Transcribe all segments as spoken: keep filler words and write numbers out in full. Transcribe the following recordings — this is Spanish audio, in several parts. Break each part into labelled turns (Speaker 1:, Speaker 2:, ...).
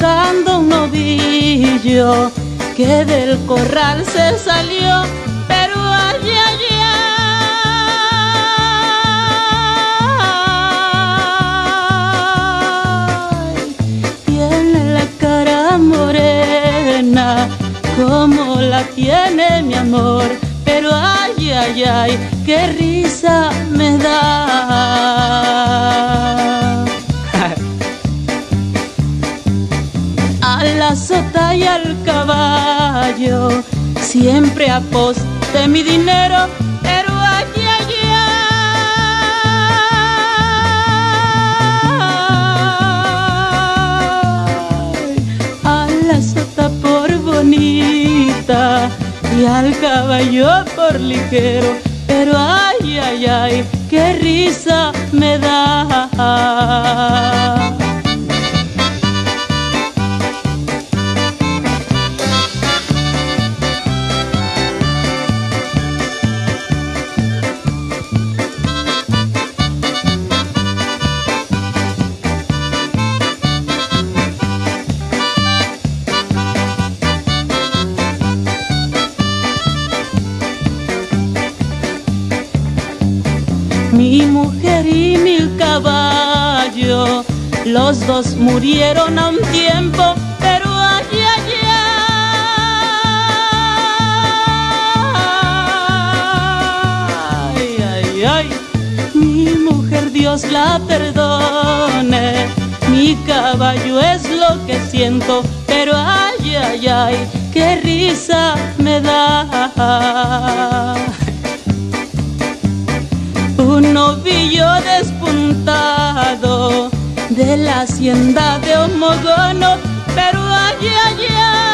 Speaker 1: buscando un novillo que del corral se salió, pero ay, ay, ay, tiene la cara morena como la tiene mi amor, pero ay, ay, ay, qué risa me da. A la sota y al caballo siempre aposté mi dinero, pero ay, ay, ay, a la sota por bonita y al caballo por ligero, pero ay, ay, ay, qué risa me da. Mi mujer y mi caballo, los dos murieron a un tiempo, pero ay, ay, ay, ay, ay, mi mujer Dios la perdone, mi caballo es lo que siento, pero ay, ay, ay, qué risa me da. Un novillo despuntado de la hacienda de Homogono, pero ay, ay,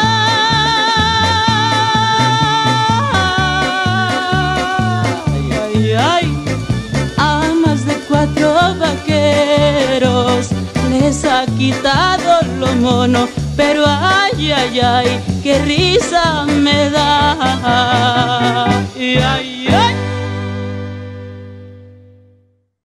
Speaker 1: ay, ay, ay, a más de cuatro vaqueros les ha quitado lo mono, pero ay, ay, ay, qué risa me da. Ay, ay, ay.